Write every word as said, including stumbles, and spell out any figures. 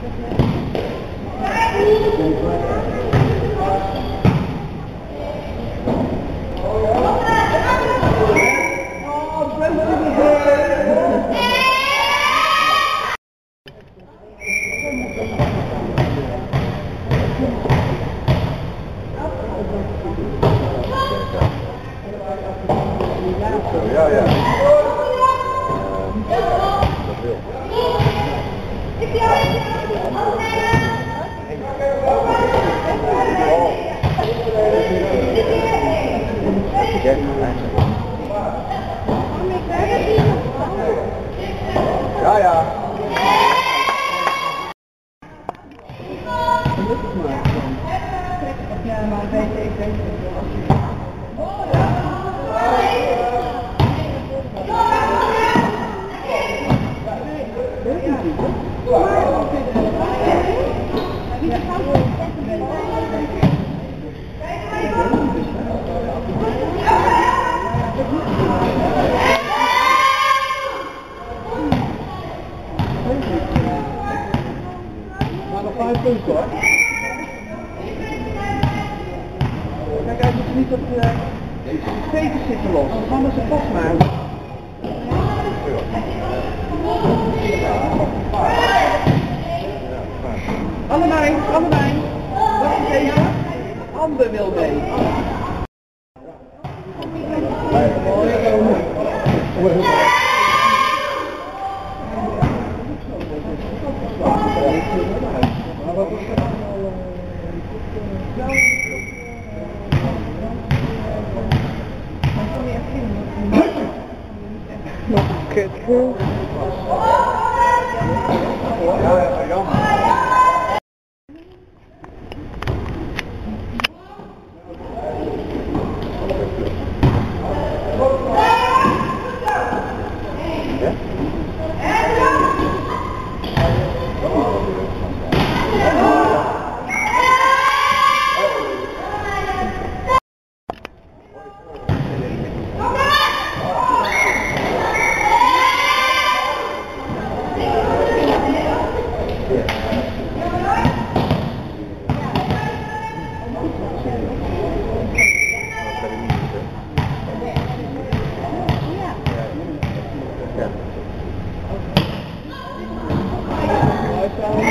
Ja, ja. Ja, ja. Ja, maar weet ik weet het. Maar nog vijf punten hoor. Kijk uit, het niet op de stekers zitten los, dan gaan we ze vastmaken. Allebei, allebei. Wat is deze? Ander wil mee. Kut. Ja, ja, jammer. Ja.